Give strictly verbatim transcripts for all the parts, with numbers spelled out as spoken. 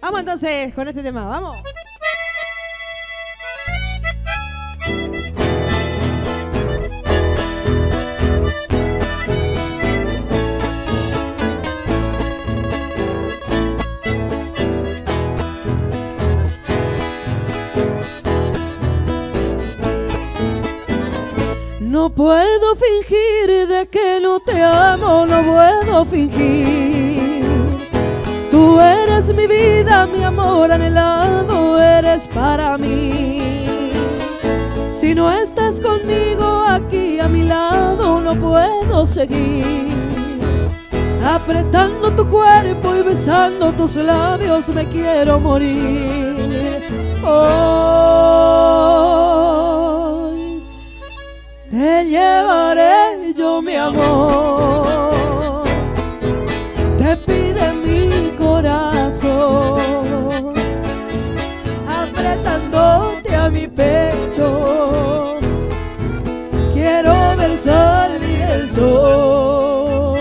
Vamos entonces con este tema, vamos. No puedo fingir de que no te amo, no puedo fingir. Tú eres mi vida, mi amor anhelado, eres para mí. Si no estás conmigo aquí a mi lado, no puedo seguir. Apretando tu cuerpo y besando tus labios me quiero morir. Hoy te llevaré yo mi amor, te pide mi corazón, apretándote a mi pecho, quiero ver salir el sol.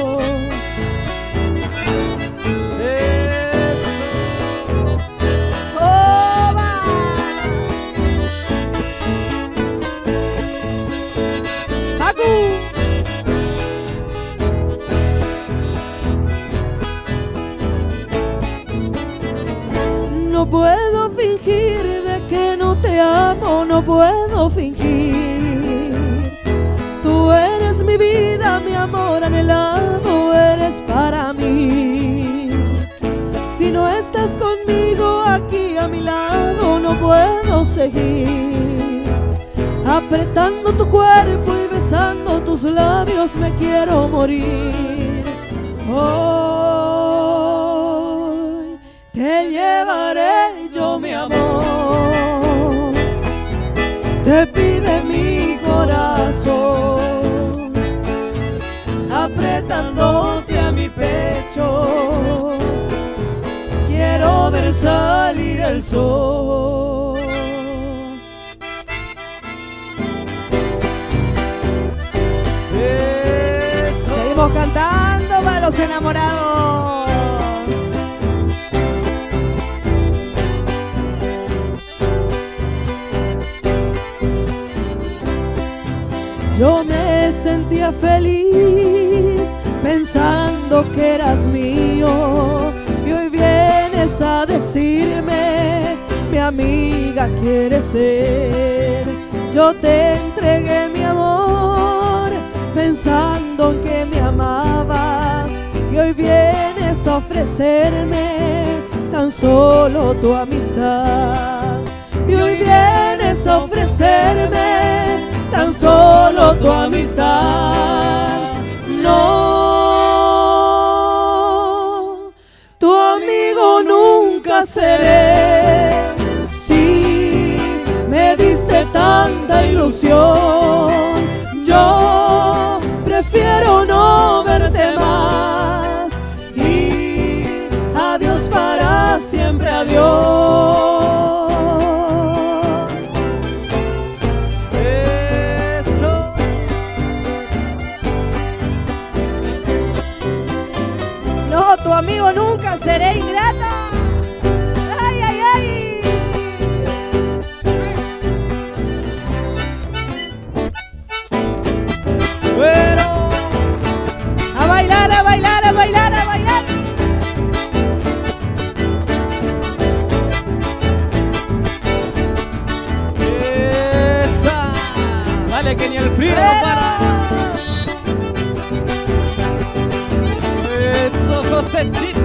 No puedo fingir de que no te amo, no puedo fingir. Tú eres mi vida, mi amor anhelado, eres para mí. Si no estás conmigo aquí a mi lado, no puedo seguir. Apretando tu cuerpo y besando tus labios me quiero morir. Hoy te llevaré yo mi amor, te pide mi corazón, apretándote a mi pecho, quiero ver salir el sol. Seguimos cantando para los enamorados. Yo me sentía feliz pensando que eras mío, y hoy vienes a decirme mi amiga quieres ser. Yo te entregué mi amor pensando que me amabas, y hoy vienes a ofrecerme tan solo tu amistad. Y hoy vienes a ofrecerme tan solo tu amistad. No, tu amigo nunca seré. Si me diste tanta ilusión, yo prefiero no verte más. Y adiós para siempre, adiós. Tu amigo nunca seré ingrata. Ay, ay, ay. Bueno, a bailar, a bailar, a bailar, a bailar. Esa. Dale que ni el frío no para. Josecito.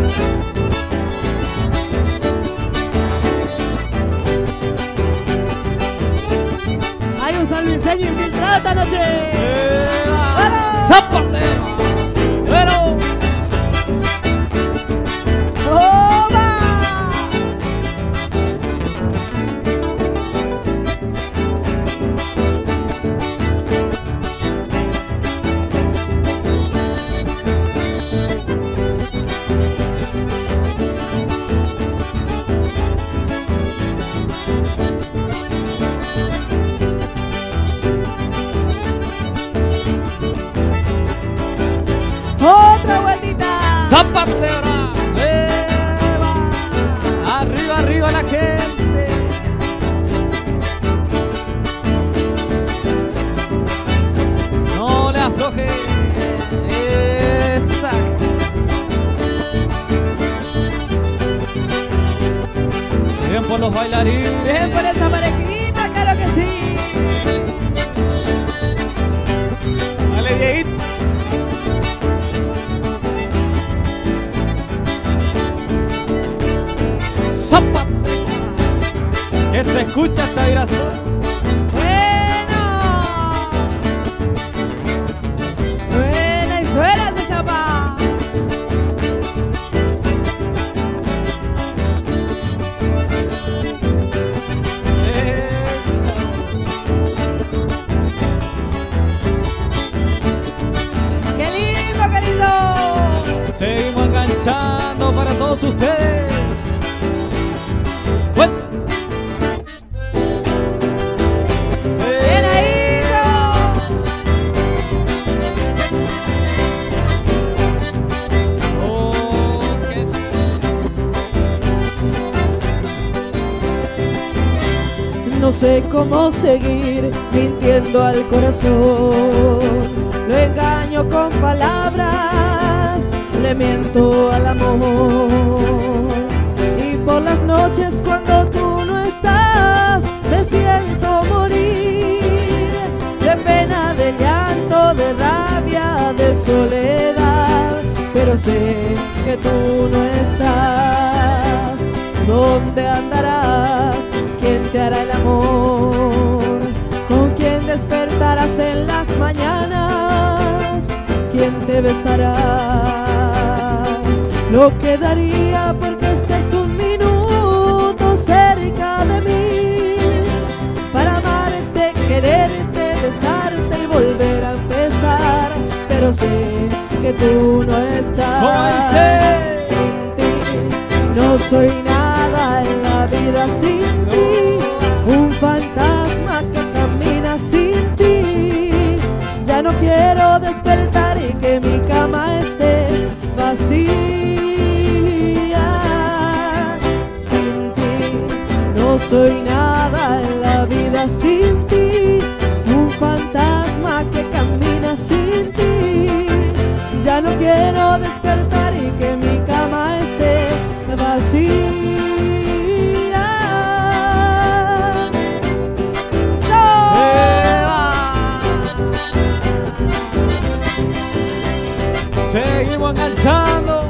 Hay un salviseño infiltrado esta noche. ¡Bueno! ¡Zapatero! ¡Bueno! ¡Toma! Bien por los bailarines. Bien por esa parejita, claro que sí. Dale, Dieguito. ¡Sopa! Que se escucha esta vibración. Bueno. Suena y suena ese zapa. ¡Qué lindo, qué lindo! Seguimos enganchando para todos ustedes. ¡Vuelta! ¡Bien ahí, Oh, qué- No sé cómo seguir mintiendo al corazón. Lo engaño con palabras, le miento al amor. Y por las noches cuando tú no estás, me siento morir. De pena, de llanto, de rabia, de soledad. Pero sé que tú no estás. ¿Dónde andarás? ¿Quién te hará el amor? ¿Con quién despertarás en las mañanas? ¿Quién te besará? Lo que daría porque estés un minuto cerca de mí, para amarte, quererte, besarte y volver a empezar. Pero sé que tú no estás. Sin ti no soy nada en la vida sin ti, un fantasma que camina sin ti. Ya no quiero despertar y que mi cama esté vacía. Sin ti no soy nada en la vida sin ti, un fantasma que camina sin ti. Ya no quiero despertar y que mi cama esté vacía. Seguimos enganchando.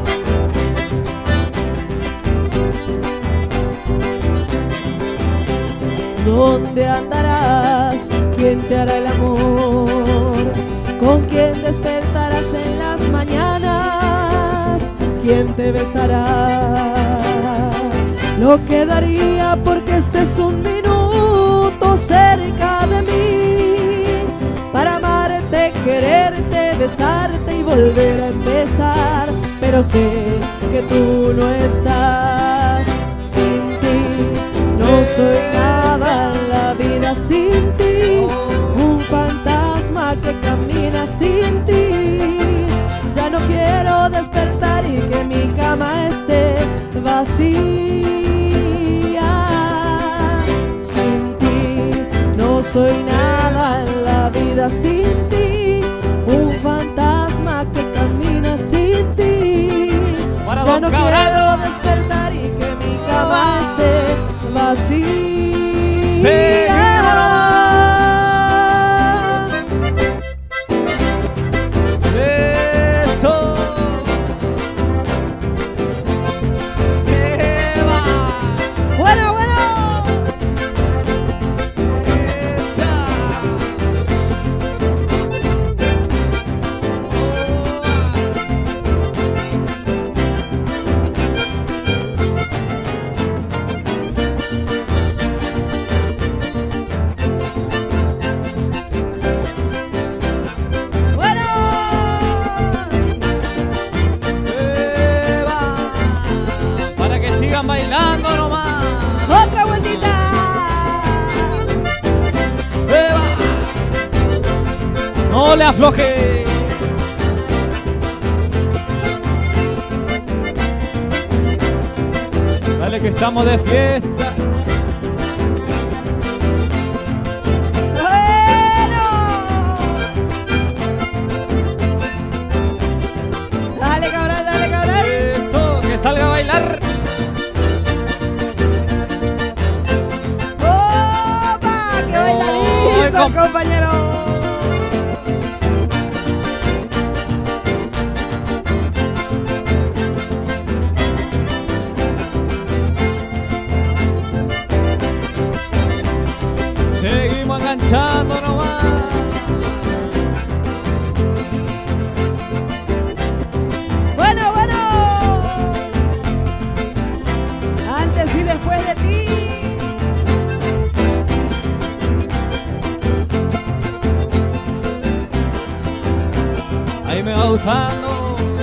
¿Dónde andarás? ¿Quién te hará el amor? ¿Con quién despertarás en las mañanas? ¿Quién te besará? Lo que daría porque estés un minuto cerca de mí, para amarte, quererte, besarte y volver a empezar. Pero sé que tú no estás. Sin ti no soy nada en la vida sin ti, un fantasma que camina sin ti. Ya no quiero despertar y que mi cama esté vacía. Sin ti no soy nada en la vida sin ti, un fantasma que camina sin ti. Para Ya Don no Cabral. quiero despertar y que mi cama esté vacía. Seguimos. Eso. ¡Qué va! Bueno, bueno. Esa. Bueno. ¡Qué va! Para que sigan bailando nomás. Otra vueltita. ¡Qué va! No le afloje. Dale que estamos de fiesta. Bueno. Dale, Cabral, dale, Cabral. Eso, que salga a bailar. compa. compañero. Seguimos enganchando nomás. Bueno, bueno. Antes y después de ti. Ahí me va gustando.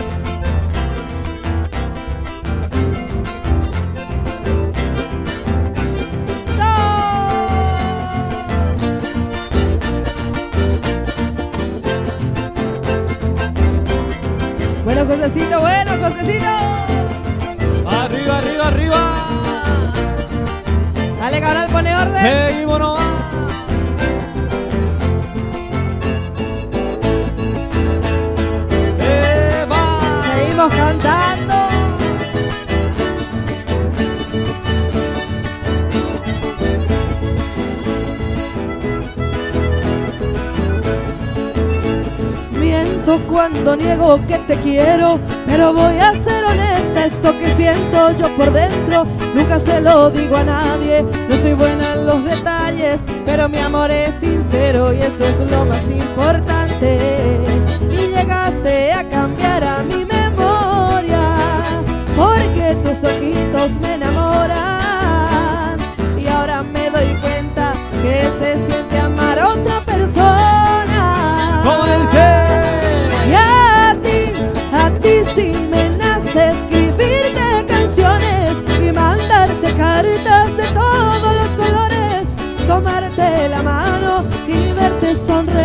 Bueno, Josecito, bueno, Josecito. Arriba, arriba, arriba. Dale, Cabral, pone orden. Seguimos nomás. ¡Eva! Seguimos cantando. Miento cuando niego que te quiero, pero voy a ser honesta, esto que siento yo por dentro nunca se lo digo a nadie. No soy buena en los detalles, pero mi amor es sincero y eso es lo más importante. Y llegaste a cambiar a mi memoria, porque tus ojitos me enamoran. Y ahora me doy cuenta que se siente amar a otra persona. ¿Cómo dice? Y a ti, a ti sí me nace escribirte canciones y mandarte cartas de todos los colores, tomarte la mano y verte sonreír.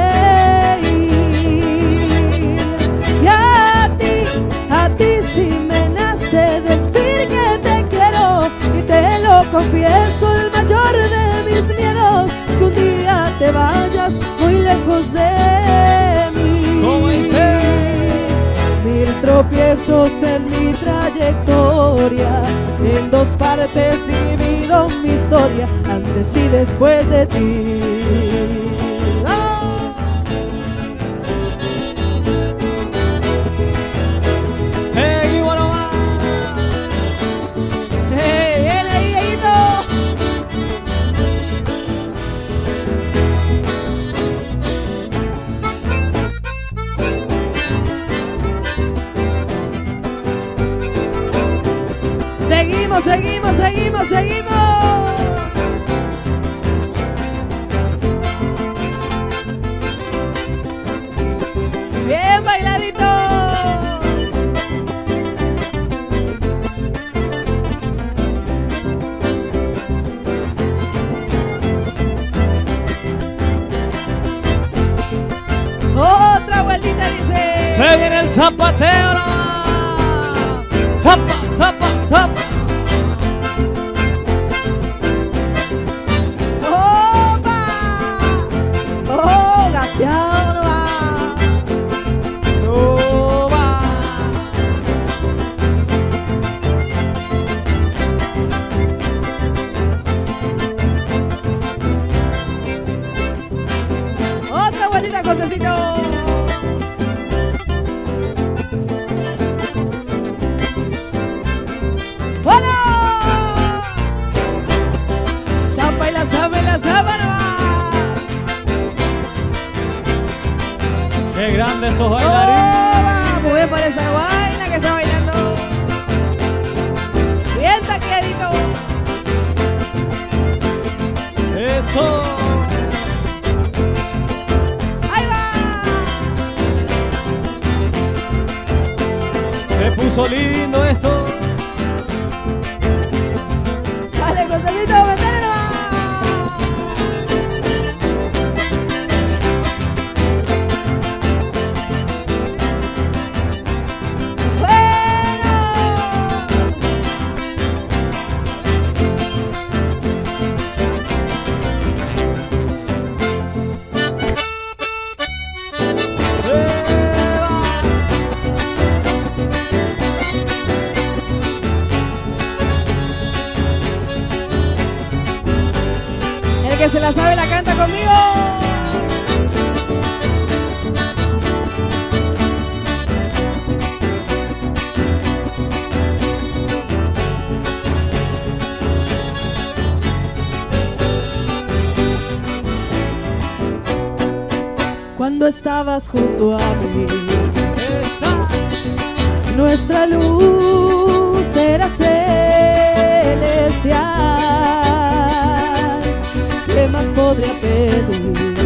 Y a ti, a ti sí me nace decir que te quiero y te lo confieso, el mayor de mis miedos, que un día te vayas muy lejos de mí. ¿Cómo dice? Mil tropiezos en mi trayectoria, en dos partes divido mi historia, antes y después de ti. ¡Vamos! Seguimos nomás. ¡Hey, bien ahí, Dieguito! Seguimos, seguimos, seguimos, seguimos. Bien bailadito. Otra vueltita dice. Se viene el zapateo nomás. Zapa, zapa, zapa. ¡Opa! ¡Oh, gateado nomás! Toma. ¡Otra vueltita, Josecito! ¡Bueno! ¡Zapa y la zapa y la zapa nomás! Qué grande esos bailarines. ¡Toma! Muy bien por esa vaina que está bailando. Bien taqueadito. Eso. ¡Ahí va! Se puso lindo esto. ¡Dale, Josecito, metele nomás! El que se la sabe la canta conmigo. cuando estabas junto a mí. Nuestra luz era celestial. ¿Qué más podría pedir?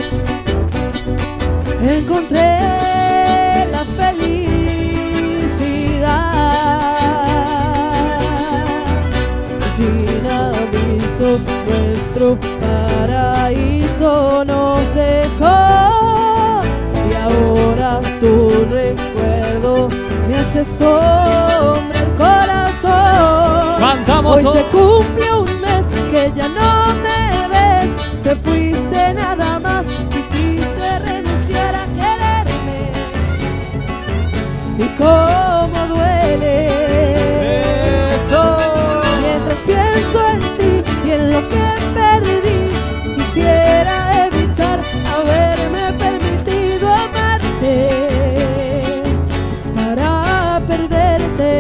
Encontré la felicidad. Sin aviso, nuestro paraíso nos dejó, y ahora tu recuerdo me hace sombra el corazón. Cantamos Hoy todo. se cumple un mes que ya no me ves. Te fuiste nada más, quisiste renunciar a quererme. Y cómo duele. Eso. Mientras pienso en ti y en lo que perdí, quisiera evitar haberme permitido amarte para perderte.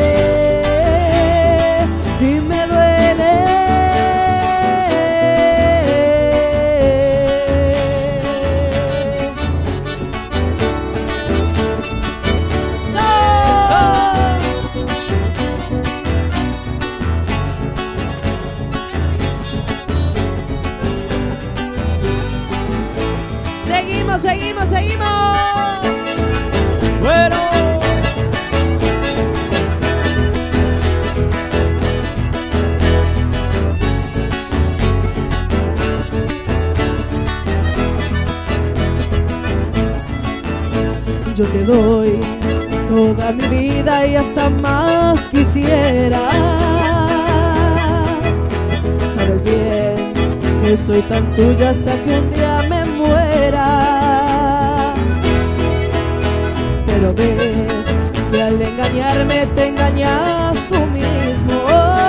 Y me duele. Seguimos, seguimos, seguimos. Bueno. Yo te doy toda mi vida y hasta más quisieras. Sabes bien que soy tan tuya hasta que un día me muera. Pero ves que al engañarme te engañas tú mismo.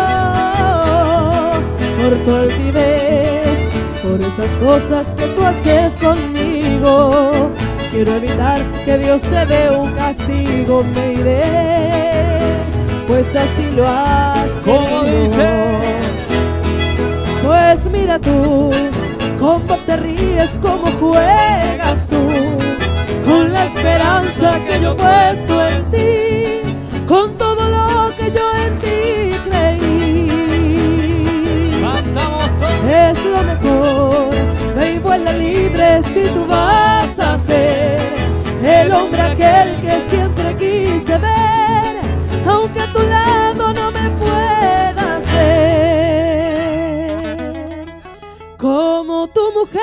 Por tu altivez, por esas cosas que tú haces conmigo. Quiero evitar que Dios te dé un castigo. Me iré, pues así lo has ¿Cómo querido. dice? Pues mira tú, cómo te ríes, cómo juegas tú, con la esperanza que yo he puesto en ti, con todo lo que yo en ti creí. Cantamos todo. Es lo mejor, ve y vuela libre si tú vas a ser el hombre aquel que siempre quise ver, aunque a tu lado no me puedas ver como tu mujer.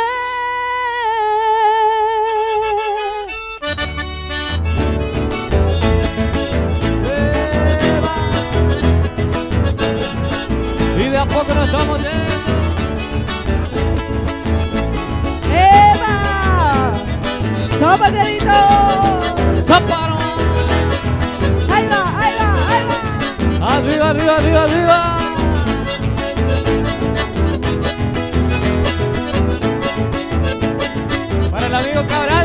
Y de a poco nos estamos yendo. ¡Eva! ¡Sópate, dedito! ¡Zaparo! ¡Ahí va, ahí va, ahí va! Arriba, arriba, arriba, arriba. Para el amigo Cabral.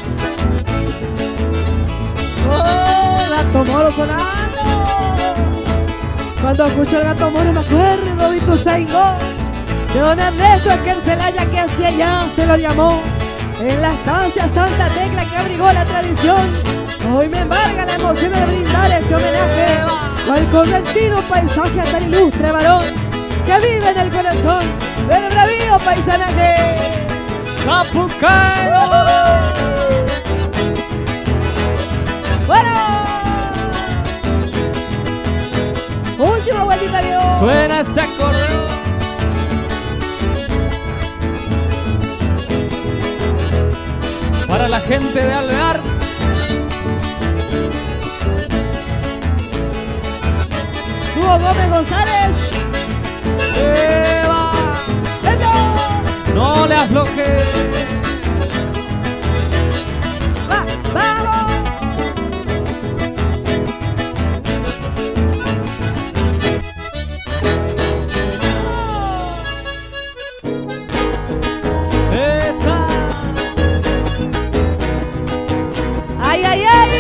¡Oh, Gato Moro sonando! Cuando escucho el Gato Moro me acuerdo de Ituzaingó, de don Ernesto Esquercelaya, que hacia allá se lo llamó, en la estancia Santa Tecla que abrigó la tradición. Hoy me embarga la emoción al brindar este homenaje al correntino paisaje a tan ilustre varón que vive en el corazón del bravío paisanaje. ¡Zapucairo! ¡Bueno! Última vueltita, Dios. Suena ese acordeón. Para la gente de Alvear. Hugo Gómez González. ¡Eva! ¡Eso! No le afloje. ¡Va! ¡Vamos! Esa. ¡Ay, ay, ay!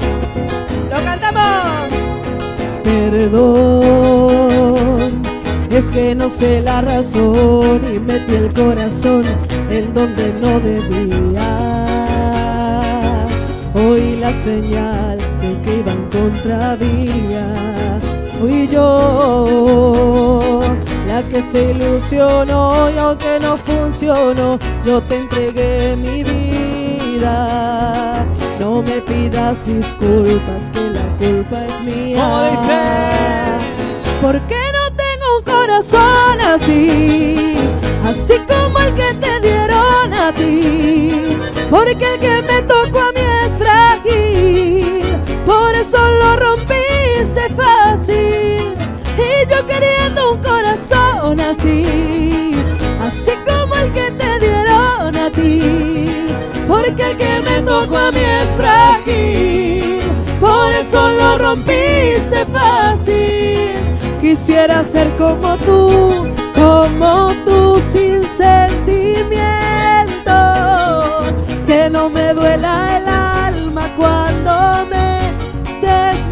¡Lo cantamos! Perdón, es que no sé la razón y metí el corazón en donde no debía. Oí la señal de que iba en contravía. Fui yo la que se ilusionó y aunque no funcionó, yo te entregué mi vida. No me pidas disculpas, que la culpa es mía. ¿Cómo dice? Porque no tengo un corazón así, así como el que te dieron a ti. Porque el que me tocó a mí es frágil, por eso lo rompiste fácil. Y yo queriendo un corazón así, así como el que te dieron a ti. Porque el que me tocó a mí es frágil, por eso lo rompiste fácil. Quisiera ser como tú, como tú, sin sentimientos, que no me duela el alma cuando me estés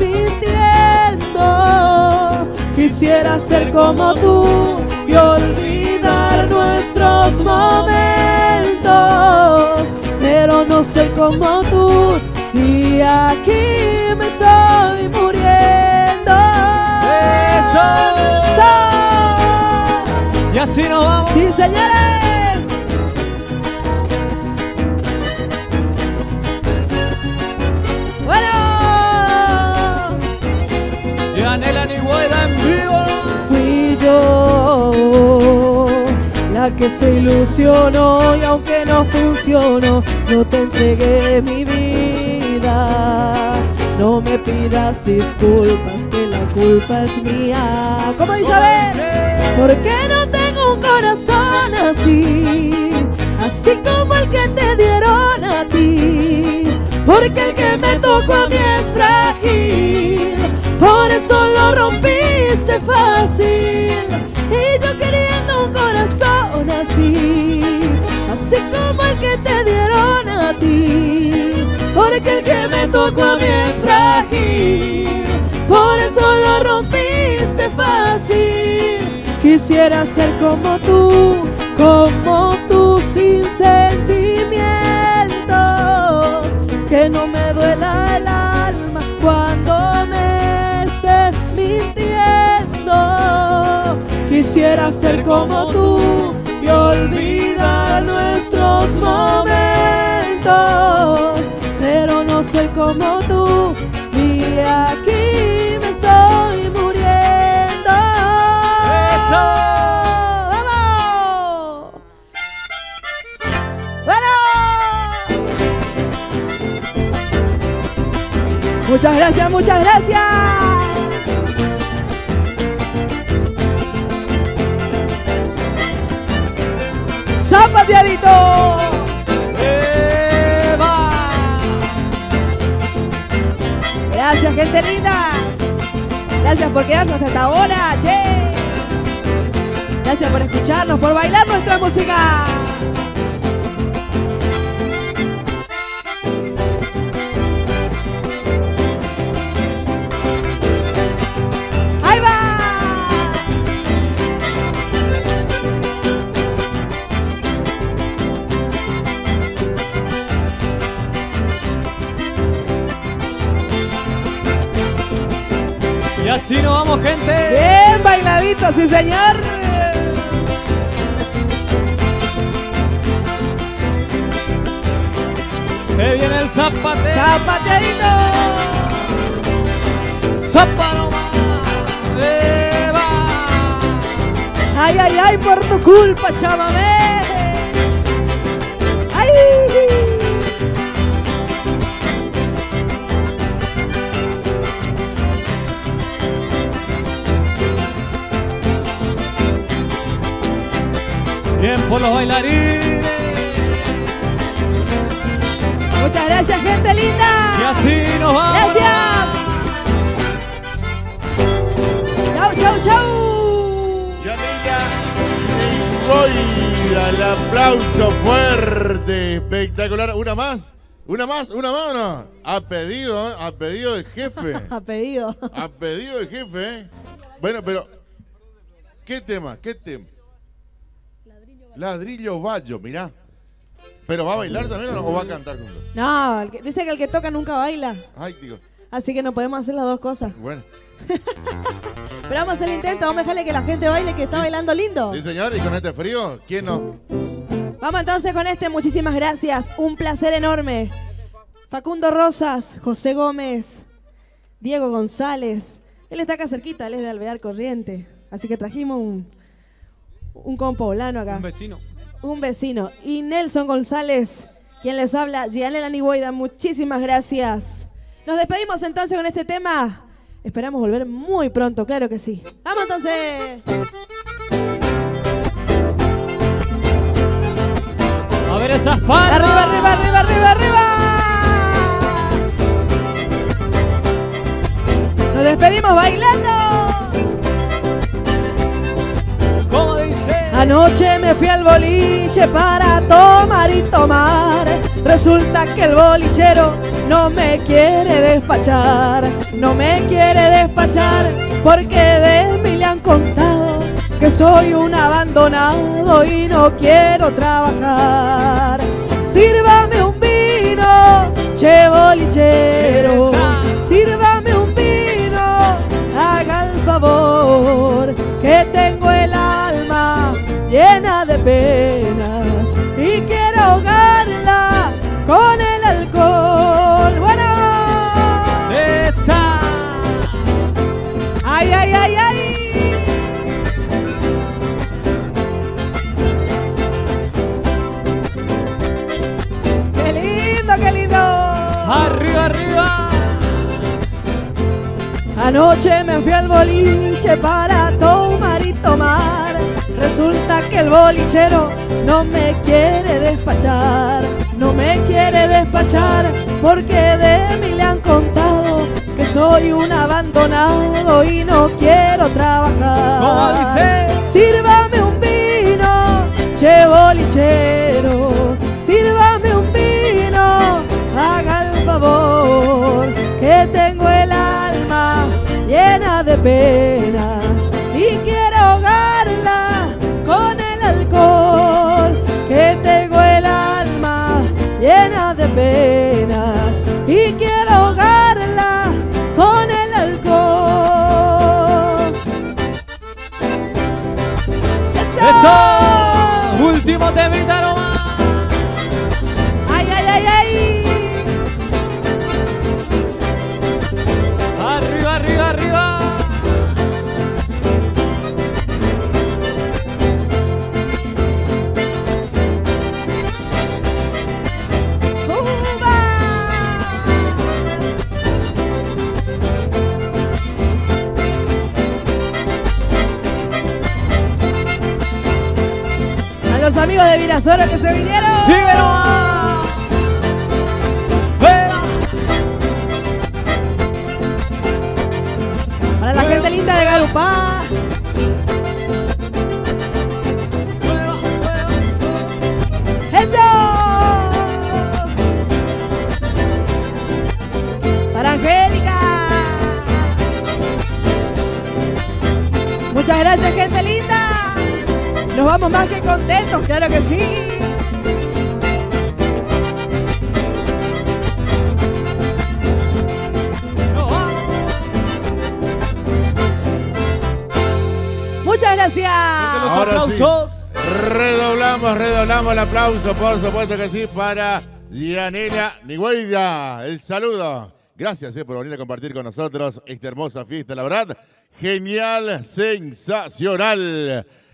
mintiendo. Quisiera ser como tú y olvidar nuestros momentos, pero no soy como tú y aquí me estoy muriendo. ¡Eso! ¡So! Y así nos vamos. ¡Sí, señores! ¡Bueno! Yanela Nigueda en vivo. Fui yo la que se ilusionó y aunque no funcionó, yo te entregué mi vida. No me pidas disculpas, que la culpa es mía. ¿Cómo dice? A ver, porque no tengo un corazón así, así como el que te dieron a ti. Porque el que me tocó a mí es frágil, por eso lo rompiste fácil. Y yo queriendo un corazón así, así como el que te dieron a ti. Porque el que me tocó a mí es frágil, por eso lo rompiste fácil. Quisiera ser como tú, como tú, sin sentimientos, que no me duela el alma cuando me estés mintiendo. Quisiera ser como tú y olvidar nuestros momentos, pero no soy como tú y aquí me estoy muriendo. ¡Eso! ¡Vamos! ¡Bueno! Muchas gracias, muchas gracias. ¡Zapateadito! ¡Eva! Gracias, gente linda. Gracias por quedarnos hasta esta hora, che. Gracias por escucharnos, por bailar nuestra música. ¡Ahí va! Y así nos vamos, gente. Bien bailadito, sí señor. Se viene el zapateo. Zapateadito. Zapa nomás. Eva. Ay, ay, ay, por tu culpa, chámame. Ay. Bien por los bailarines. Muchas gracias, gente linda. Y así nos vamos. Gracias. Chau, chau, chau. Yanela Nigueda, el aplauso fuerte, espectacular. ¿Una más? ¿Una más? ¿Una más o no? A pedido, ¿eh? A pedido del jefe. A pedido. A pedido del jefe, ¿eh? Bueno, pero ¿Qué tema? ¿Qué tema? Ladrillo Bayo, mirá. ¿Pero va a bailar también o va a cantar juntos? No, el que, dice que el que toca nunca baila. Ay, digo. Así que no podemos hacer las dos cosas. Bueno. Pero vamos a hacer el intento, vamos a dejarle que la gente baile, que está sí, bailando lindo. Sí, señor, y con este frío, ¿quién no? Vamos entonces con este, muchísimas gracias. Un placer enorme. Facundo Rosas, José Gómez, Diego González. Él está acá cerquita, él es de Alvear Corriente. Así que trajimos un, un compoblano acá. Un vecino. Un vecino. Y Nelson González, quien les habla, Gianela Niboida, muchísimas gracias. Nos despedimos entonces con este tema. Esperamos volver muy pronto, claro que sí. ¡Vamos entonces! A ver esas palmas. ¡Arriba, arriba, arriba, arriba, arriba! Nos despedimos bailando. ¿Cómo dice? Anoche me fui al boliche para tomar y tomar. Resulta que el bolichero no me quiere despachar. No me quiere despachar porque de mí le han contado que soy un abandonado y no quiero trabajar. Sírvame un vino, che bolichero. Sírvame un vino, haga el favor, que tengo el alma llena de penas y quiero ahogarla con el alcohol. Bueno, esa. Ay, ay, ay, ay. Qué lindo, qué lindo. Arriba, arriba. Anoche me fui al boliche para tomar y tomar. Resulta que el bolichero no me quiere despachar. No me quiere despachar porque de mí le han contado que soy un abandonado y no quiero trabajar. ¿Cómo dice? Sírvame un vino, che bolichero. Sírvame un vino, haga el favor, que tengo el alma llena de penas y quiero ahogarla con el alcohol, que tengo el alma llena de penas y quiero ahogarla con el alcohol. ¡Eso! ¡Eso! Último temita nomás. ¡Ay, ay, ay, ay! Arriba, arriba, arriba. Los amigos de Virasoro que se vinieron. ¡Síguelo! ¡Fuera! Para la gente linda de Garupá. ¡Fuera! ¡Eso! Para Angélica. Muchas gracias, gente linda. Nos vamos más que contentos, claro que sí. Muchas gracias. Los Ahora aplausos. Sí. Redoblamos, redoblamos el aplauso, por supuesto que sí, para Gianela Niboida. El saludo. Gracias eh, por venir a compartir con nosotros esta hermosa fiesta, la verdad. Genial, sensacional.